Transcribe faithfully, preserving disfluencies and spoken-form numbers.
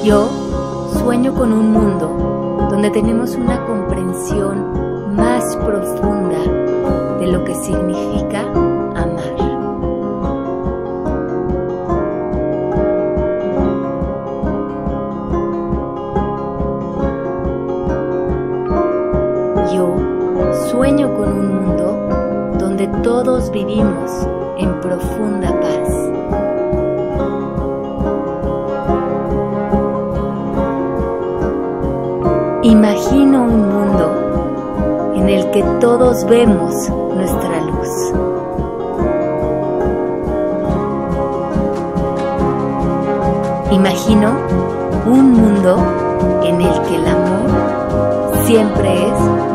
Yo sueño con un mundo donde tenemos una comprensión más profunda de lo que significa amar. Yo sueño con un mundo donde todos vivimos en profunda paz. Imagino un mundo en el que todos vemos nuestra luz. Imagino un mundo en el que el amor siempre es